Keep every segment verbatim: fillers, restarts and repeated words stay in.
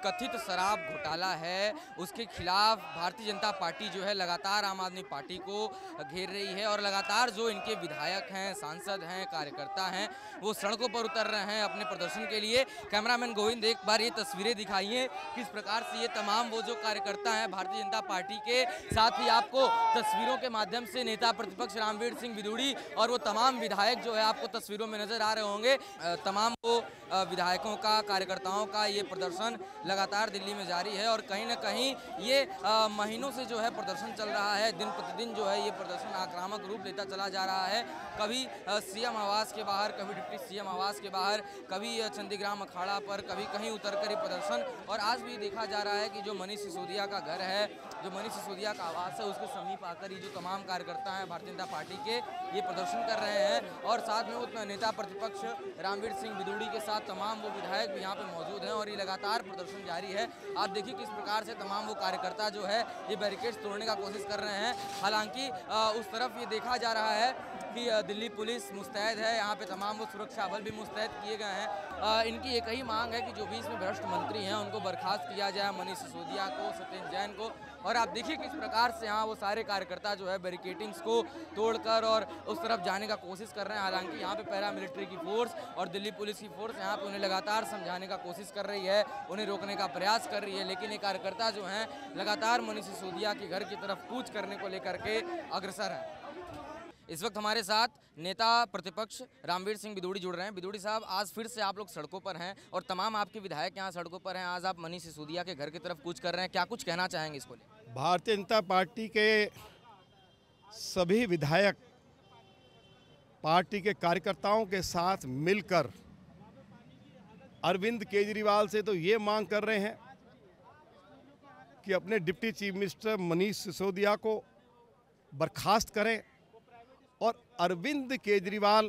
कथित शराब घोटाला है उसके खिलाफ भारतीय जनता पार्टी जो है लगातार आम आदमी पार्टी को घेर रही है और लगातार जो इनके विधायक हैं, सांसद हैं, कार्यकर्ता हैं, वो सड़कों पर उतर रहे हैं अपने प्रदर्शन के लिए। कैमरामैन गोविंद एक बार ये तस्वीरें दिखाइए किस प्रकार से ये तमाम वो जो कार्यकर्ता हैं भारतीय जनता पार्टी के, साथ ही आपको तस्वीरों के माध्यम से नेता प्रतिपक्ष रामवीर सिंह बिदूड़ी और वो तमाम विधायक जो है आपको तस्वीरों में नजर आ रहे होंगे। तमाम वो विधायकों का, कार्यकर्ताओं का ये प्रदर्शन लगातार दिल्ली में जारी है और कहीं ना कहीं ये महीनों से जो है प्रदर्शन चल रहा है। दिन प्रतिदिन जो है ये प्रदर्शन आक्रामक रूप लेता चला जा रहा है। कभी सीएम आवास के बाहर, कभी डिप्टी सीएम आवास के बाहर, कभी चंदीग्राम अखाड़ा पर, कभी कहीं उतर कर ये प्रदर्शन। और आज भी देखा जा रहा है कि जो मनीष सिसोदिया का घर है, जो मनीष सिसोदिया का आवास है, उसके समीप आकर ये जो तमाम कार्यकर्ता हैं भारतीय जनता पार्टी के ये प्रदर्शन कर रहे हैं और साथ में वो नेता प्रतिपक्ष रामवीर सिंह बिदूड़ी के साथ तमाम वो विधायक भी यहाँ पे मौजूद हैं और ये लगातार प्रदर्शन जारी है। आप देखिए किस प्रकार से तमाम वो कार्यकर्ता जो है ये बैरिकेड्स तोड़ने का कोशिश कर रहे हैं। हालांकि उस तरफ ये देखा जा रहा है कि दिल्ली पुलिस मुस्तैद है, यहाँ पे तमाम वो सुरक्षा बल भी मुस्तैद किए गए हैं। इनकी एक ही मांग है कि जो भी इसमें भ्रष्ट मंत्री हैं उनको बर्खास्त किया जाए, मनीष सिसोदिया को, सत्येंद्र जैन को। और आप देखिए किस प्रकार से यहाँ वो सारे कार्यकर्ता जो है बैरिकेडिंग्स को तोड़कर और उस तरफ जाने का कोशिश कर रहे हैं। हालांकि यहाँ पे पैरा मिलिट्री की फोर्स और दिल्ली पुलिस की फोर्स यहाँ पे उन्हें लगातार समझाने का कोशिश कर रही है, उन्हें रोकने का प्रयास कर रही है, लेकिन ये कार्यकर्ता जो हैं लगातार मनीष सिसोदिया के घर की तरफ कूच करने को लेकर के अग्रसर हैं। इस वक्त हमारे साथ नेता प्रतिपक्ष रामवीर सिंह बिदूड़ी जुड़ रहे हैं। बिदूड़ी साहब, आज फिर से आप लोग सड़कों पर हैं और तमाम आपके विधायक यहाँ सड़कों पर हैं। आज आप मनीष सिसोदिया के घर की तरफ कूच कर रहे हैं, क्या कुछ कहना चाहेंगे इसको लेकर? भारतीय जनता पार्टी के सभी विधायक पार्टी के कार्यकर्ताओं के साथ मिलकर अरविंद केजरीवाल से तो ये मांग कर रहे हैं कि अपने deputy chief minister Manish Sisodia को बर्खास्त करें और अरविंद केजरीवाल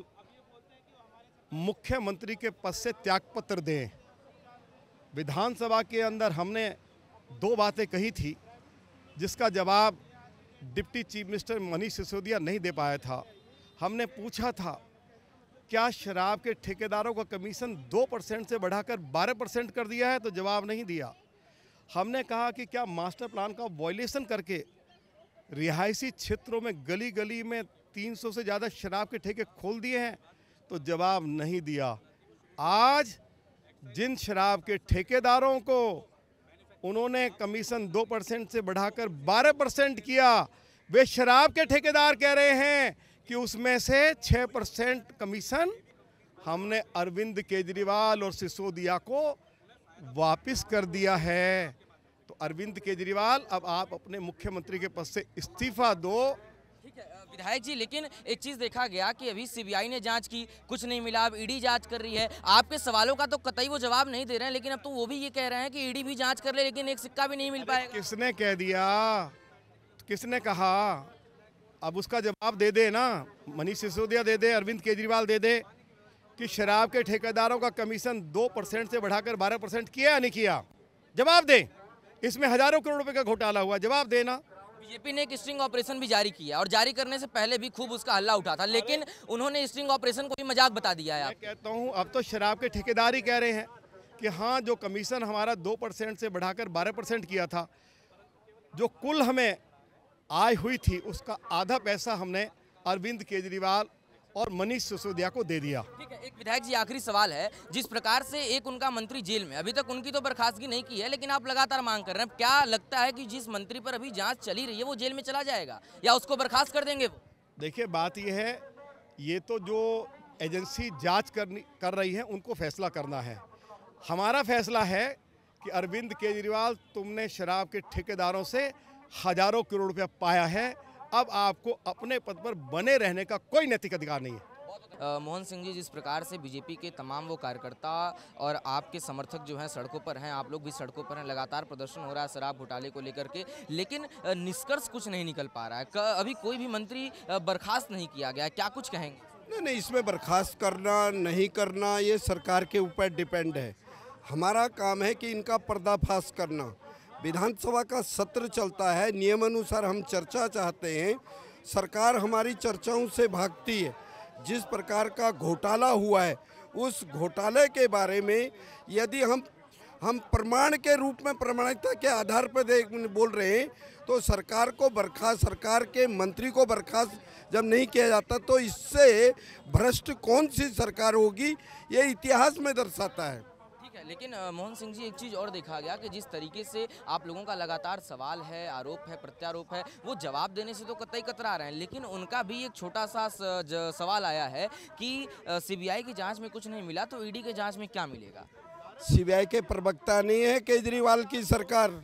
मुख्यमंत्री के पद से त्यागपत्र दें। विधानसभा के अंदर हमने दो बातें कही थी जिसका जवाब deputy chief minister Manish Sisodia नहीं दे पाया था। हमने पूछा था क्या शराब के ठेकेदारों का कमीशन दो परसेंट से बढ़ाकर बारह परसेंट कर दिया है, तो जवाब नहीं दिया। हमने कहा कि क्या मास्टर प्लान का वायलेशन करके रिहायशी क्षेत्रों में गली गली में तीन सौ से ज़्यादा शराब के ठेके खोल दिए हैं, तो जवाब नहीं दिया। आज जिन शराब के ठेकेदारों को उन्होंने कमीशन दो परसेंट से बढ़ाकर बारह परसेंट किया, वे शराब के ठेकेदार कह रहे हैं कि उसमें से छः परसेंट कमीशन हमने अरविंद केजरीवाल और सिसोदिया को वापस कर दिया है। तो अरविंद केजरीवाल, अब आप अपने मुख्यमंत्री के पद से इस्तीफा दो। ठीक है विधायक जी, लेकिन एक चीज देखा गया कि अभी सीबीआई ने जांच की, कुछ नहीं मिला, अब ईडी जांच कर रही है। आपके सवालों का तो कतई वो जवाब नहीं दे रहे हैं, लेकिन अब तो वो भी ये कह रहे हैं कि ईडी भी जांच कर ले, लेकिन एक सिक्का भी नहीं मिल पाएगा। किसने कह दिया? किसने कहा? अब उसका जवाब दे दे ना, मनीष सिसोदिया दे दे, अरविंद केजरीवाल दे दे कि शराब के ठेकेदारों का कमीशन दो परसेंट से बढ़ाकर बारह परसेंट किया या नहीं किया। जवाब दे। इसमें हजारों करोड़ रुपए का घोटाला हुआ, जवाब देना। बीजेपी ने एक स्ट्रिंग ऑपरेशन भी जारी किया और जारी करने से पहले भी खूब उसका हल्ला उठा था, लेकिन उन्होंने स्ट्रिंग ऑपरेशन को भी मजाक बता दिया है। मैं कहता हूं अब तो शराब के ठेकेदार ही कह रहे हैं कि हाँ, जो कमीशन हमारा दो परसेंट से बढ़ाकर बारह परसेंट किया था, जो कुल हमें आय हुई थी उसका आधा पैसा हमने अरविंद केजरीवाल और मनीष सिसोदिया को दे दिया। ठीक है, एक विधायक जी आखिरी सवाल है, जिस प्रकार से एक उनका मंत्री जेल में, अभी तक उनकी तो बर्खास्तगी नहीं की है, लेकिन आप लगातार मांग कर रहे हैं, क्या लगता है कि जिस मंत्री पर अभी जांच चली रही है वो जेल में चला जाएगा या उसको बर्खास्त कर देंगे वो? देखिए बात यह है, ये तो जो एजेंसी जांच करनी कर रही है उनको फैसला करना है। हमारा फैसला है कि अरविंद केजरीवाल, तुमने शराब के ठेकेदारों से हजारों करोड़ रुपया पाया है, अब आपको अपने पद पर बने रहने का कोई नैतिक अधिकार नहीं है। मोहन सिंह जी, जिस प्रकार से बीजेपी के तमाम वो कार्यकर्ता और आपके समर्थक जो हैं सड़कों पर हैं, आप लोग भी सड़कों पर हैं, लगातार प्रदर्शन हो रहा है शराब घोटाले को लेकर के, लेकिन निष्कर्ष कुछ नहीं निकल पा रहा है। अभी कोई भी मंत्री बर्खास्त नहीं किया गया, क्या कुछ कहेंगे? नहीं नहीं, इसमें बर्खास्त करना नहीं करना ये सरकार के ऊपर डिपेंड है। हमारा काम है कि इनका पर्दाफाश करना। विधानसभा का सत्र चलता है, नियमानुसार हम चर्चा चाहते हैं, सरकार हमारी चर्चाओं से भागती है। जिस प्रकार का घोटाला हुआ है, उस घोटाले के बारे में यदि हम हम प्रमाण के रूप में प्रमाणिकता के आधार पर देख बोल रहे हैं, तो सरकार को बर्खास्त, सरकार के मंत्री को बर्खास्त जब नहीं किया जाता तो इससे भ्रष्ट कौन सी सरकार होगी, ये इतिहास में दर्शाता है। ठीक है, लेकिन अ, मोहन सिंह जी, एक चीज़ और देखा गया कि जिस तरीके से आप लोगों का लगातार सवाल है, आरोप है, प्रत्यारोप है, वो जवाब देने से तो कतई कतरा रहे हैं, लेकिन उनका भी एक छोटा सा स- ज- सवाल आया है कि सीबीआई की जांच में कुछ नहीं मिला तो ईडी के जांच में क्या मिलेगा। सीबीआई के प्रवक्ता नहीं है केजरीवाल की सरकार,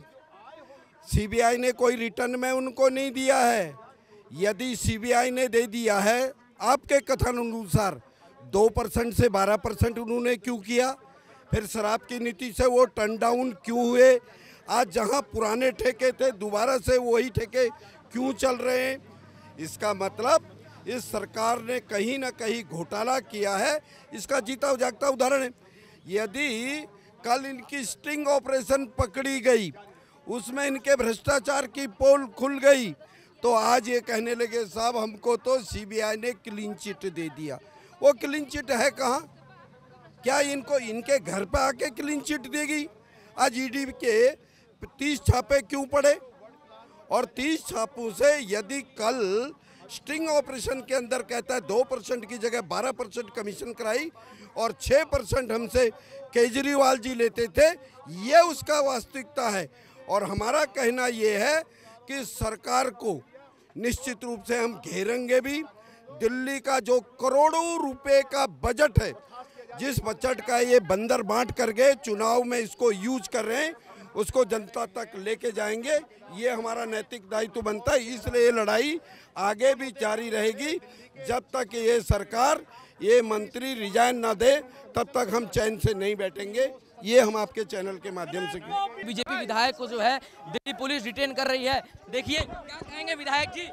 सीबीआई ने कोई रिटर्न में उनको नहीं दिया है। यदि सीबीआई ने दे दिया है, आपके कथन अनुसार दो परसेंट से बारह परसेंट उन्होंने क्यों किया, फिर शराब की नीति से वो टर्न डाउन क्यों हुए, आज जहां पुराने ठेके थे दोबारा से वही ठेके क्यों चल रहे हैं, इसका मतलब इस सरकार ने कहीं ना कहीं घोटाला किया है। इसका जीता जागता उदाहरण है, यदि कल इनकी स्टिंग ऑपरेशन पकड़ी गई, उसमें इनके भ्रष्टाचार की पोल खुल गई, तो आज ये कहने लगे साहब हमको तो सीबीआई ने क्लीन चिट दे दिया। वो क्लीन चिट है कहाँ? क्या इनको इनके घर पे आके क्लीन चिट देगी? आज ईडी के तीस छापे क्यों पड़े? और तीस छापों से यदि कल स्टिंग ऑपरेशन के अंदर कहता है दो परसेंट की जगह बारह परसेंट कमीशन कराई और छः परसेंट हमसे केजरीवाल जी लेते थे, ये उसका वास्तविकता है। और हमारा कहना ये है कि सरकार को निश्चित रूप से हम घेरेंगे भी। दिल्ली का जो करोड़ों रुपए का बजट है, जिस बजट का ये बंदर बांट कर गए, चुनाव में इसको यूज कर रहे हैं, उसको जनता तक लेके जाएंगे। ये हमारा नैतिक दायित्व बनता है, इसलिए ये लड़ाई आगे भी जारी रहेगी। जब तक ये सरकार, ये मंत्री रिजाइन ना दे, तब तक हम चैन से नहीं बैठेंगे। ये हम आपके चैनल के माध्यम से बीजेपी विधायक को जो है दिल्ली पुलिस डिटेन कर रही है। देखिए क्या कहेंगे विधायक जी,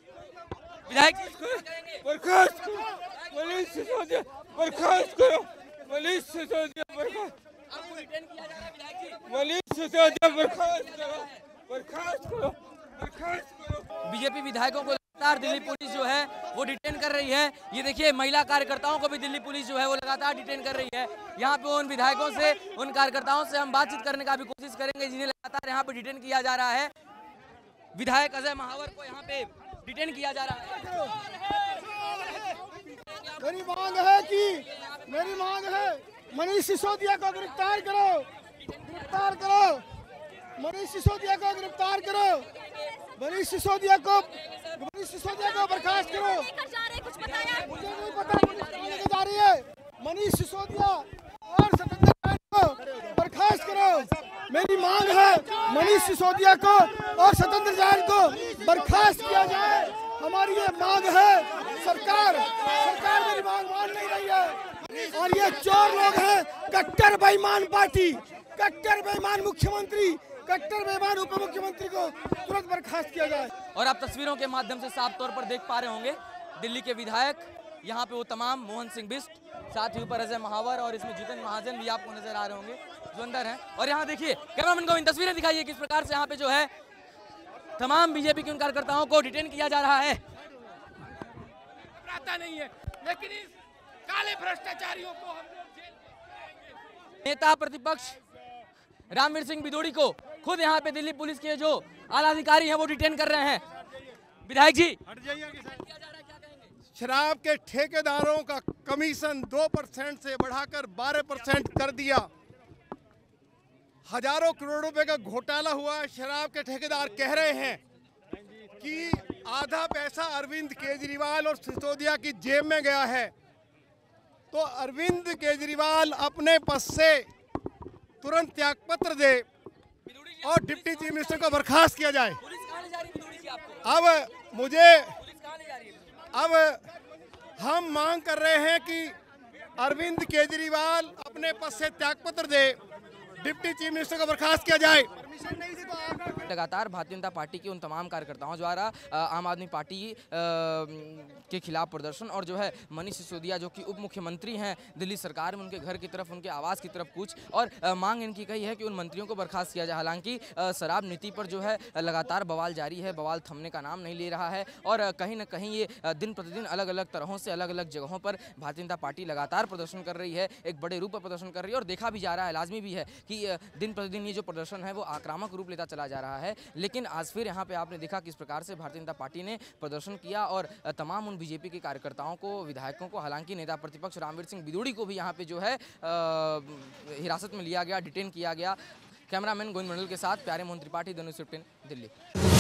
विधायक जी क्या कहेंगे? बर्खास्त करो, पुलिस सिसोदिया बर्खास्त करो, पुलिस सिसोदिया बर्खास्त, आपको डिटेन किया जा रहा है विधायक जी। पुलिस सिसोदिया बर्खास्त करो, बर्खास्त करो, बर्खास्त करो। बीजेपी विधायकों को लगातार दिल्ली पुलिस जो है वो डिटेन कर रही है। ये देखिए महिला कार्यकर्ताओं को भी दिल्ली पुलिस जो है वो लगातार डिटेन कर रही है। यहाँ पे उन विधायकों से, उन कार्यकर्ताओं से हम बातचीत करने का भी कोशिश करेंगे जिन्हें लगातार यहाँ पे डिटेन किया जा रहा है। विधायक अजय महावर को यहाँ पे डिटेन किया जा रहा है। मेरी मांग है कि मेरी मांग है मनीष सिसोदिया को गिरफ्तार करो, गिरफ्तार करो, मनीष सिसोदिया को गिरफ्तार करो, मनीष सिसोदिया को मनीष सिसोदिया को बर्खास्त करो। मुझे नहीं पता पुलिस कहाँ लेके जा रही है। मनीष सिसोदिया और सतेंद्र जैन को बर्खास्त करो। मेरी मांग है मनीष सिसोदिया को और सतेंद्र जैन को बर्खास्त किया जाए। हमारी ये मांग है। सरकार सरकार मेरी मांग मान नहीं रही है और ये चोर लोग हैं। कट्टर बेईमान पार्टी, कट्टर बेईमान मुख्यमंत्री, कट्टर बेईमान उप मुख्यमंत्री को तुरंत बर्खास्त किया जाए। और आप तस्वीरों के माध्यम से साफ तौर पर देख पा रहे होंगे दिल्ली के विधायक, यहाँ पे वो तमाम, मोहन सिंह बिष्ट, साथ ही ऊपर अजय महावर और इसमें जितेंद्र महाजन भी आपको नजर आ रहे होंगे जो अंदर हैं। और यहाँ देखिए कैमरामैन को इन तस्वीरें दिखाइए किस प्रकार से यहाँ पे जो है तमाम बीजेपी के उन कार्यकर्ताओं को डिटेन किया जा रहा है। घबराता नहीं है, लेकिन इस काले भ्रष्टाचारियों को हम लोग जेल नेता प्रतिपक्ष रामवीर सिंह बिदोड़ी को खुद यहाँ पे दिल्ली पुलिस के जो आला अधिकारी हैं वो डिटेन कर रहे हैं। विधायक जी, शराब के ठेकेदारों का कमीशन दो परसेंट से बढ़ाकर बारह परसेंट कर दिया। हजारों करोड़ रुपए का घोटाला हुआ। शराब के ठेकेदार कह रहे हैं कि आधा पैसा अरविंद केजरीवाल और सिसोदिया की जेब में गया है। तो अरविंद केजरीवाल अपने पद से तुरंत त्यागपत्र दे और डिप्टी चीफ मिनिस्टर को बर्खास्त किया जाए। अब मुझे अब हम मांग कर रहे हैं कि अरविंद केजरीवाल अपने पद से त्यागपत्र दे, डिप्टी चीफ मिनिस्टर को बर्खास्त किया जाए। लगातार भारतीय जनता पार्टी के उन तमाम कार्यकर्ताओं द्वारा आम आदमी पार्टी के खिलाफ प्रदर्शन और जो है मनीष सिसोदिया जो कि उप मुख्यमंत्री हैं दिल्ली सरकार में, उनके घर की तरफ, उनके आवास की तरफ कूच और मांग इनकी कही है कि उन मंत्रियों को बर्खास्त किया जाए। हालांकि शराब नीति पर जो है लगातार बवाल जारी है, बवाल थमने का नाम नहीं ले रहा है और कहीं ना कहीं ये दिन प्रतिदिन अलग अलग तरहों से अलग अलग जगहों पर भारतीय जनता पार्टी लगातार प्रदर्शन कर रही है, एक बड़े रूप में प्रदर्शन कर रही है और देखा भी जा रहा है, लाजमी भी है कि दिन प्रतिदिन ये जो प्रदर्शन है वो आक्रामक रूप लेता चला जा रहा है। लेकिन आज फिर यहाँ पे आपने देखा किस प्रकार से भारतीय जनता पार्टी ने प्रदर्शन किया और तमाम उन बीजेपी के कार्यकर्ताओं को, विधायकों को, हालांकि नेता प्रतिपक्ष रामवीर सिंह बिदूड़ी को भी यहाँ पे जो है हिरासत में लिया गया, डिटेन किया गया। कैमरामैन गोविंद मंडल के साथ Pyare Mohan Tripathi, the news fifteen, Delhi.